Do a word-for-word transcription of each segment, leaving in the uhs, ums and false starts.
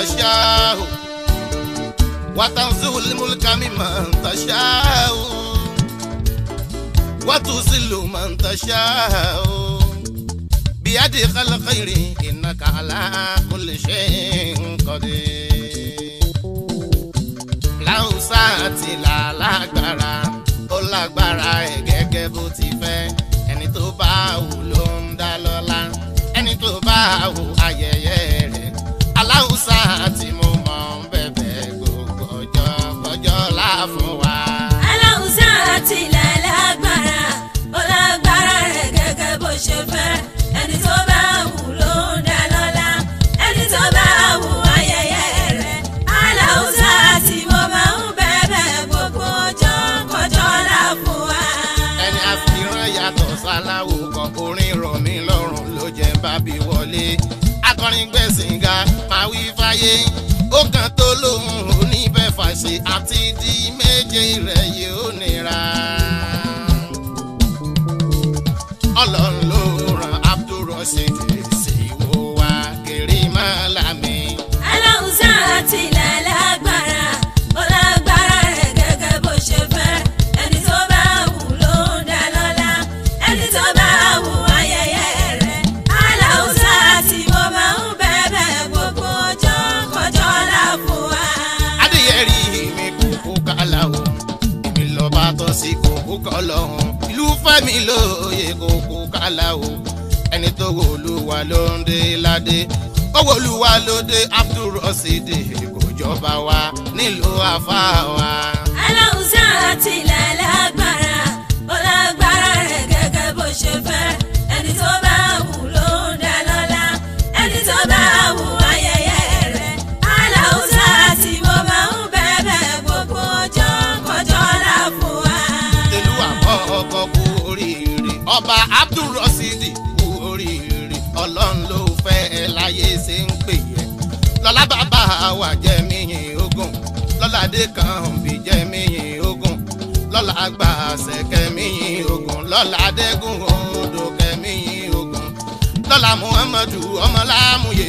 تشاء وتنزع الملك ممن تشاء وتذل من تشاء بيدك الخير إنك على كل شيء قدير. láwùsáàtì lálágbára ó lágbára ẹ̀ gẹ́gẹ́ bó ti fẹ́ ẹni tó bá wù ló ń dá lọ́lá ẹni tó bá wù ayẹyẹ rẹ̀ aláwùsáàtì mo mọ̀ ń bẹ̀bẹ̀ gbogbo ọjọ́ kọjọ́ lá fún wa. aláwùsáàtì lálágbára ó lágbára ẹ̀ gẹ́gẹ́ bó ṣe fẹ́ ẹni tó bá wù ló ń dá lọ́lá ẹni tó bá wù ayẹyẹ rẹ̀ aláwùsáàtì mo máa ń bẹ̀bẹ̀ gbogbo ọjọ́ kọjọ́ lá fún wa. ẹni àfihàn yàtọ̀ sáláwo kan orin rọ̀ mí lọ́rùn ló jẹ́ bábí wọlé akọrin gbẹ̀sìn ga máa wí fáyé ó kàn tó lóhùn oníbẹ̀fàṣe àti di méje rẹ̀ yóò nira. ọlọ́run ló ràn Abdulrasheed sí wo wá kiri máa lámì. aláwùsáàtì lálágbára ó lágbára rẹ̀ gẹ́gẹ́ bó ṣe fẹ́ ẹni tó bá wù ló ń dá lọ́lá ẹni tó bá wù ayẹyẹ rẹ̀ aláwùsáàtì mo máa ń bẹ̀bẹ̀ gbogbo ọjọ́ kọjọ́ lá fún wa. adéyẹrí mi kúkú kálá o èmi lọ́ba tó sí kúkú kọ́ lọ́hùn ìlú fẹ́mi lóye kúkú kálá o ẹni tó wò Olúwa ló ń dé ládé owó Olúwa ló dé Abdulrasheed kò jọba wa nílùú àfà wa. aláwùsáàtì lálágbára ó lágbára rẹ̀ gẹ́gẹ́ bó ṣe fẹ́ ẹni tó bá wù ló ń dá lọ́lá ẹni tó bá wù ayẹyẹ rẹ̀ aláwùsáàtì mo máa ń bẹ̀bẹ̀ gbogbo ọjọ́ kọjọ́ lá fún wa. ìlú àkọ́kọ́ kú oríire ọba Abdulrasheed kú oríire ọlọ́run ló fẹ́ ẹ láyé ṣe ń pè yẹ lọ́lá bàbá wa jẹ́ míyìn ogun lọ́ládé kan bí jẹ́ míyìn ogun lọ́lá àgbà ṣẹ̀kẹ́ míyìn ogun lọ́lá dẹ́gun odò kẹ́míyìn ogun lọ́lá Muhammadu ọmọlámúyé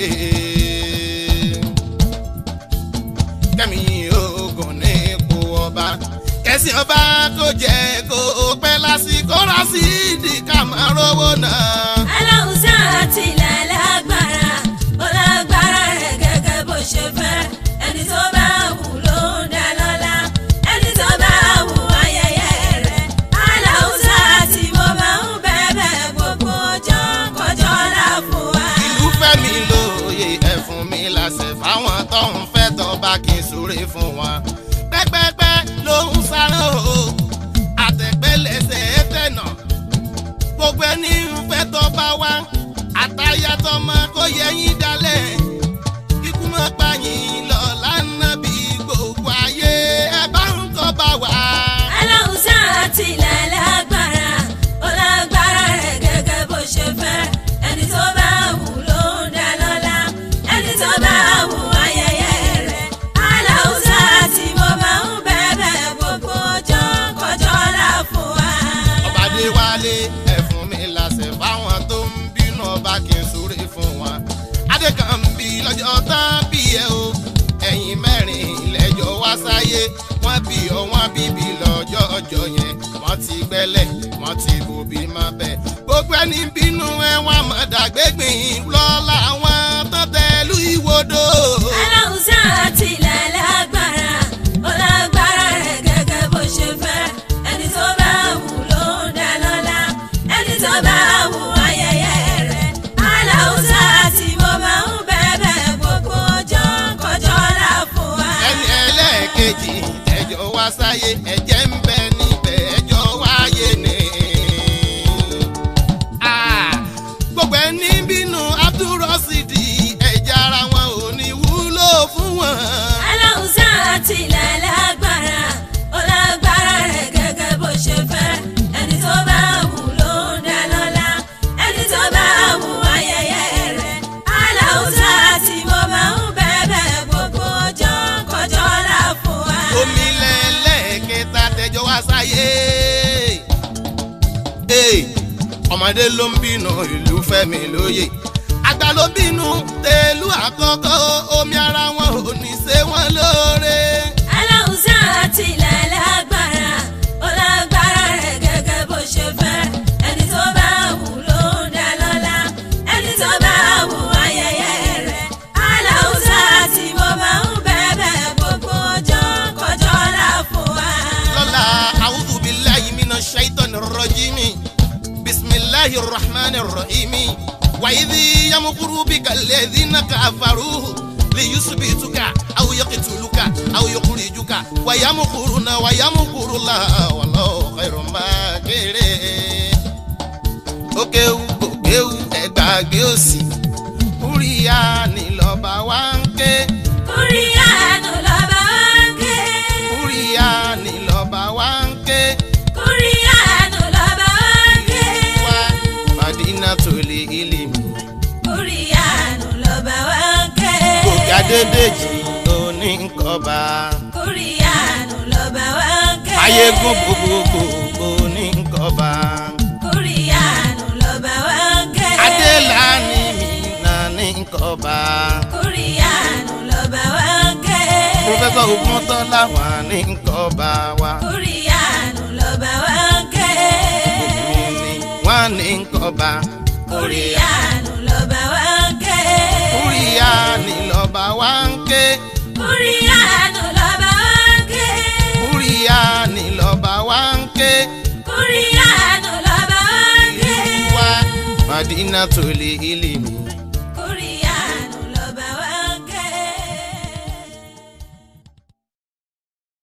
kẹ́míyìn ogun ní ipò ọba kẹ́sì ọba kò jẹ́ kó pẹ́ lásìkò Rásídì ká máa rówó náà. aláwùsáàtì lálágbára ó lágbára rẹ̀ gẹ́gẹ́ bó ṣe fẹ́ ẹni tó bá wù ló ń dá lọ́lá ẹni tó bá wù ayẹyẹ rẹ̀ aláwùsáàtì mo máa ń bẹ̀bẹ̀ gbogbo ọjọ́ kọjọ́ lá fún wa. ìlú fẹ́mi lóye ẹ̀ fún mi láṣẹ fáwọn tó ń fẹ́ tó bá kí n súre fún wọn pẹ́pẹ́pẹ́ ló ń sáré o àtẹ̀pẹ́lẹsẹ̀ tẹ̀nà gbogbo ẹni ń fẹ́ tó bá wá àtàyàtọ̀ mọ́ kó yẹ yín dalẹ̀ ikú mọ́ pààyàn lọ lánàá bí gbogbo ayé ẹ bá ń kọ́ bá wá. aláwùsáàtì lálágbára ó lágbára rẹ̀ gẹ́gẹ́ bó ṣe fẹ́ ẹni tó bá wù ló ń dá lọ́lá ẹni tó bá wù ayẹyẹ rẹ̀ aláwùsáàtì mo máa ń bẹ̀bẹ̀ gbogbo ọjọ́ kọjọ́ lá fún wa. ọba Adéwálé ẹ fún mi láṣẹ fáwọn tó ń bínú ọba kí n súre fún wọn adékànbí lọ́jọ́ tán bí ẹ o ẹ̀yin mẹ́rin lẹ́jọ́ wá sáyé wọ́n bí ọ wọ́n bíbí lọ́jọ́ ọjọ́ yẹn wọ́n ti gbẹ́lẹ̀ wọ́n ti bòbí má bẹ̀ gbogbo ẹni bínú ẹ wọ́n mọ̀ dàgbégbìn lọ́la wọn tán tẹ̀lú ìwòdò. aláwùsáàtì lálágbára ó lágbára rẹ̀ gẹ́gẹ́ bó ṣe fẹ́ ẹni tó bá wù ló ń dá lọ́lá ẹni tó bá wù ayẹyẹ rẹ̀ aláwùsáàtì mo máa ń bẹ̀bẹ̀ gbogbo ọjọ́ kọjọ́ lá fún wa. ẹni ẹlẹ́ẹ̀kejì ẹjọ́ wá sáyé ẹ̀jẹ̀ ń bẹ níbẹ̀ ẹjọ́ wáyé ni. Ah, gbogbo ẹni bínú Abdulrasheed ẹ̀jẹ̀ ara wọn ò ní wúlò fún wọn. aláwùsáàtì lálágbára ó lágbára rẹ̀ gẹ́gẹ́ bó ṣe fẹ́ ẹni tó bá wù ló ń dá lọ́lá ẹni tó bá wù ayẹyẹ rẹ̀ aláwùsáàtì mo máa ń bẹ̀bẹ̀ gbogbo ọjọ́ kọjọ́ lá fún wa. omi lẹ́lẹ́kẹta tẹjọ́ wá sáyé. ọmọdé ló ń bínú ìlú fẹ́mi lóye àgbà ló bínú tèlú àkọ́kọ́ omi ara wọn ò ní ṣe wọ́n lóore. aláwùsá àti ilẹ̀ lágbára ó lágbára rẹ̀ gẹ́gẹ́ bó ṣe fẹ́ ẹni tó bá wù ló ń dá lọ́lá ẹni tó bá wù ayẹyẹ rẹ̀ aláwùsá àti mo máa ń bẹ̀bẹ̀ gbogbo ọjọ́ kọjọ́ láfún wa. lọ́la a'udhu billahi minash shaitanir rajim bismillahir rahmanir rahim wa idh yamkuru bika alladhina kafaru liyusbituka aw yaqtuluka aw yukhrijuka wa yamkuruna wa yamkuru Allah wallahu khairul makirin. òkèwù òkèwù ẹgbàgbé òsì kúríyá ni lọ́ba wá ń ké. kúríyá ni lọ́ba wá ń ké. kúríyá ni lọ́ba wá ń ké. kúríyá ni lọ́ba wá ń ké. wá madinatul ilmi. kúríyá ni lọ́ba wá ń ké. gòkè adédèjì oníkọba. kúríyá ni lọ́ba wá ń ké. ayégún gbogbogbò oníkọba. kúríyá ni lọ́ba wá ń ké. adélànì mi náà ní kọba. kúríyá ni lọ́ba wá ń ké. pòfẹ́sọ̀ ògúntọ́lá wà ní kọba wa. kúríyá ni lọ́ba wá ń ké. òmìnir wà ní kọba. kúríyá ni lọ́ba wá ń ké. kúríyá ni lọ́ba wá ń ké. kúríyá ni lọ́ba wá ń ké. kúríyá ni lọ́ba wá ń ké. kúríyá ni lọ́ba wá ń ké. wá madinatul ilmi.